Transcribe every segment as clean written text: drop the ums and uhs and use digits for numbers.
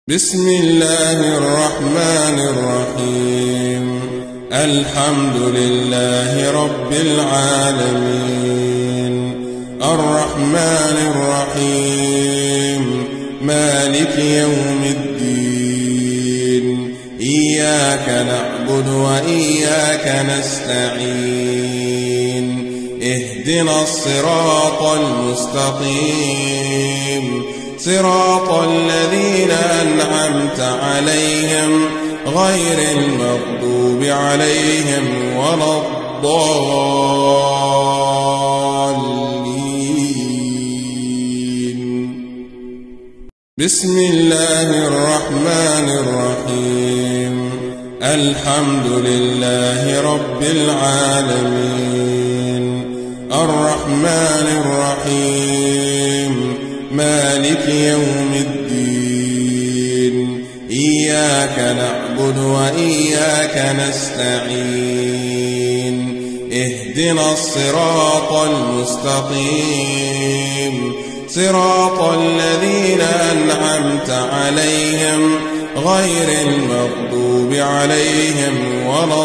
بسم الله الرحمن الرحيم. الحمد لله رب العالمين، الرحمن الرحيم، مالك يوم الدين. إياك نعبد وإياك نستعين. اهدنا الصراط المستقيم، صراط الذين أنعمت عليهم غير المغضوب عليهم ولا الضالين. بسم الله الرحمن الرحيم. الحمد لله رب العالمين، الرحمن الرحيم، مالك يوم الدين. إياك نعبد وإياك نستعين. اهدنا الصراط المستقيم، صراط الذين أنعمت عليهم غير المغضوب عليهم ولا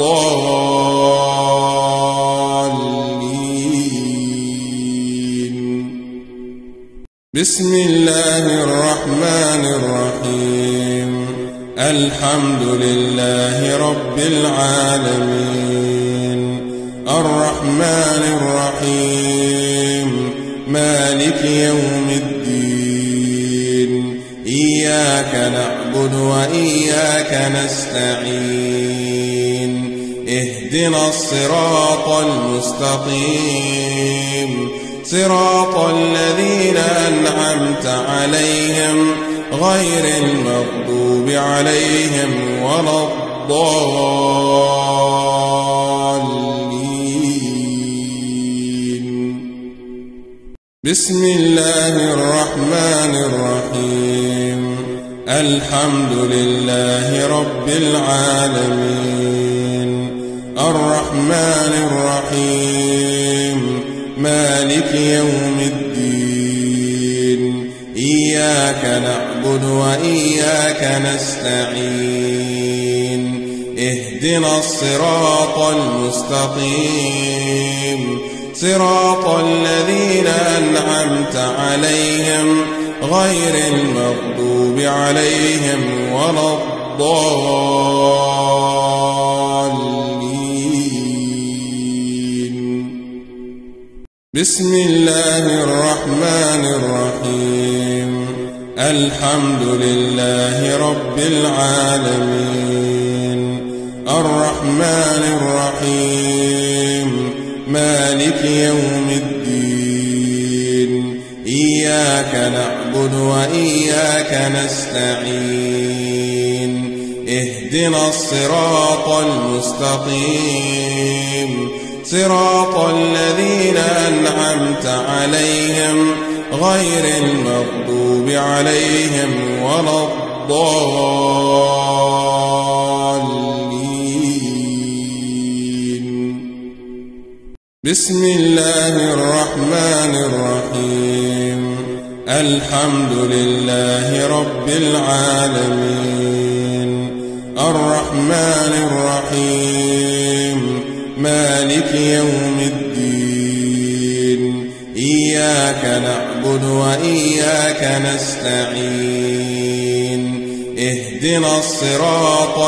الضالين. بسم الله الرحمن الرحيم. الحمد لله رب العالمين، الرحمن الرحيم، مالك يوم الدين. إياك نعبد وإياك نستعين. اهدنا الصراط المستقيم، صراط الذين أنعمت عليهم غير المغضوب عليهم ولا الضالين. بسم الله الرحمن الرحيم. الحمد لله رب العالمين، الرحمن الرحيم، مالك يوم الدين. إياك نعبد وإياك نستعين. اهدنا الصراط المستقيم، صراط الذين أنعمت عليهم غير المغضوب عليهم ولا الضالين. بسم الله الرحمن الرحيم. الحمد لله رب العالمين، الرحمن الرحيم، مالك يوم الدين. إياك نعبد وإياك نستعين. اهدنا الصراط المستقيم، صراط الذين أنعمت عليهم غير المغضوب عليهم ولا الضالين. بسم الله الرحمن الرحيم. الحمد لله رب العالمين، الرحمن الرحيم، مالك يوم الدين. إياك نعبد وإياك نستعين. اهدنا الصراط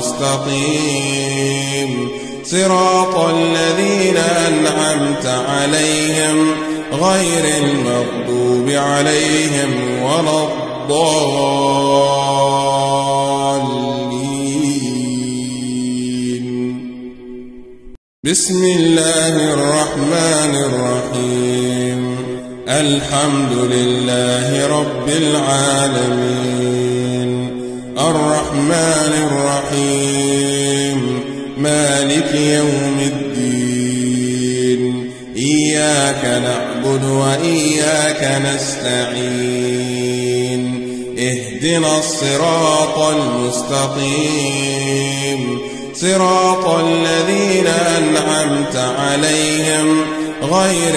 المستقيم، صراط الذين أنعمت عليهم غير المغضوب عليهم ولا الضالين. بسم الله الرحمن الرحيم. الحمد لله رب العالمين، الرحمن الرحيم، مالك يوم الدين. إياك نعبد وإياك نستعين. اهدنا الصراط المستقيم، صراط الذين أنعمت عليهم غير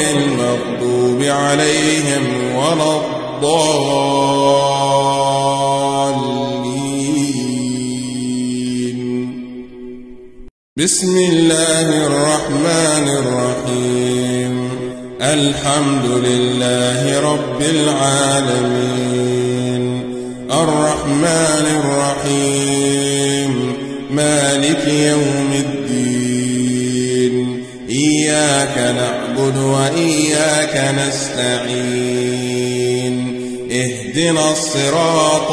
المغضوب عليهم ولا الضالين. بسم الله الرحمن الرحيم الحمد لله رب العالمين الرحمن الرحيم مالك يوم الدين إياك نعبد وإياك نستعين اهدنا الصراط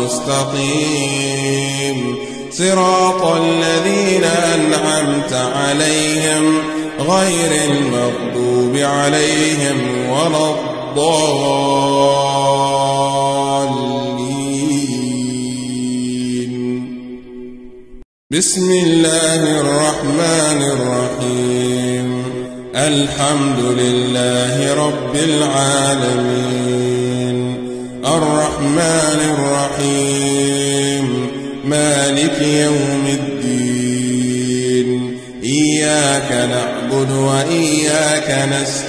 المستقيم صراط الذين أنعمت عليهم غير المغضوب عليهم ولا الضالين. بسم الله الرحمن الرحيم الحمد لله رب العالمين الرحمن الرحيم مالك يوم الدين إياك نعبد وإياك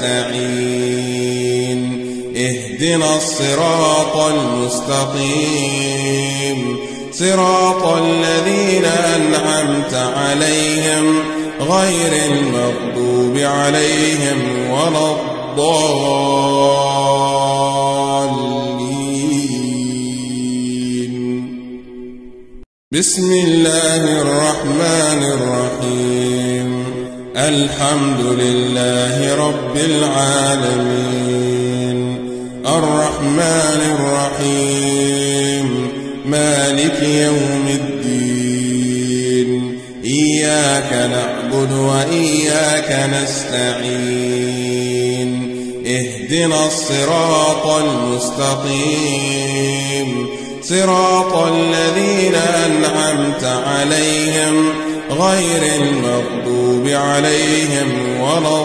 نستعين اهدنا الصراط المستقيم صراط الذين أنعمت عليهم غير المغضوب عليهم ولا الضالين. بسم الله الرحمن الرحيم الحمد لله رب العالمين الرحمن الرحيم مالك يوم الدين إياك نعبد وإياك نستعين اهدنا الصراط المستقيم صراط الذين أنعمت عليهم غير المغضوب عليهم ولا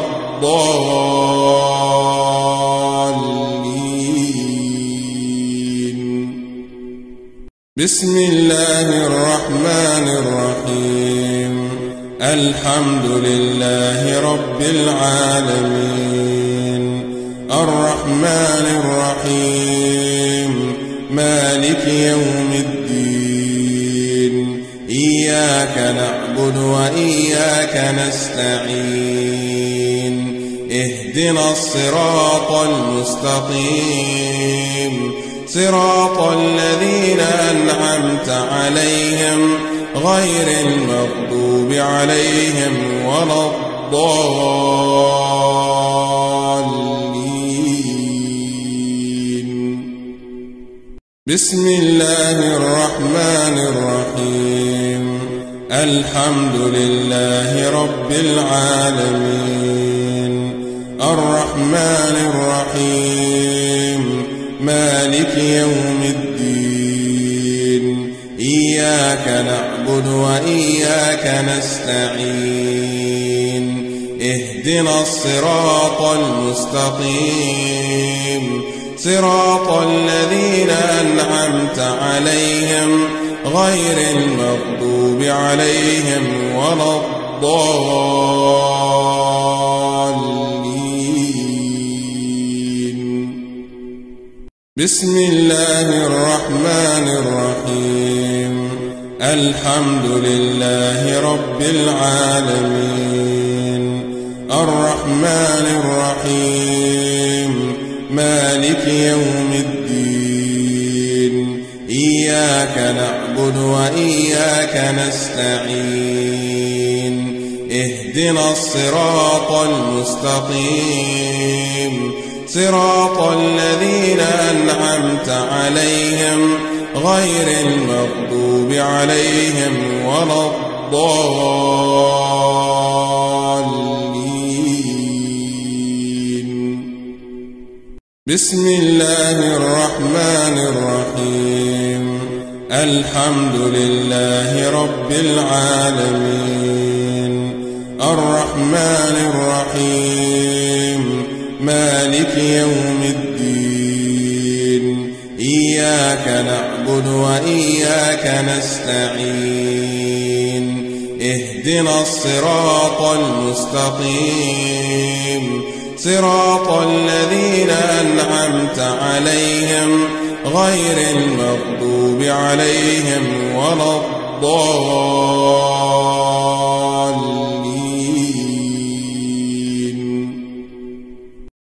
الضالين. بسم الله الرحمن الرحيم الحمد لله رب العالمين الرحمن الرحيم مالك يوم الدين إياك نعبد وإياك نستعين اهدنا الصراط المستقيم صراط الذين أنعمت عليهم غير المغضوب عليهم ولا الضالين. بسم الله الرحمن الرحيم الحمد لله رب العالمين الرحمن الرحيم مالك يوم الدين إياك نعبد وإياك نستعين اهدنا الصراط المستقيم صراط الذين أنعمت عليهم غير المغضوب عليهم ولا الضالين. بسم الله الرحمن الرحيم الحمد لله رب العالمين الرحمن الرحيم مالك يوم الدين إياك نعبد وإياك نستعين اهدنا الصراط المستقيم صراط الذين أنعمت عليهم غير المغضوب عليهم ولا الضالين. بسم الله الرحمن الرحيم الحمد لله رب العالمين الرحمن الرحيم مالك يوم الدين إياك نعبد وإياك نستعين اهدنا الصراط المستقيم صراط الذين أنعمت عليهم غير المغضوب عليهم ولا الضالين.